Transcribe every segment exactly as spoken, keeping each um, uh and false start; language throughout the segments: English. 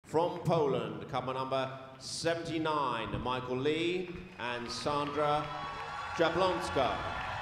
From Poland, couple number seventy-nine, Michael Lee and Sandra Jablonska.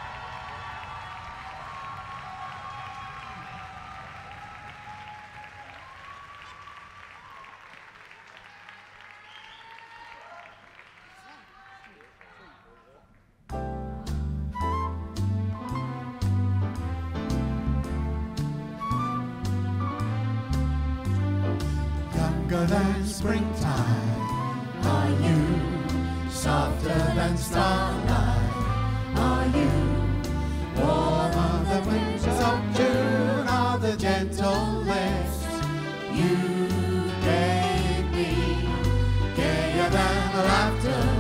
Younger than springtime are you, softer than starlight are you, warmer than winds of June are the gentle lips you gave me, gayer than the laughter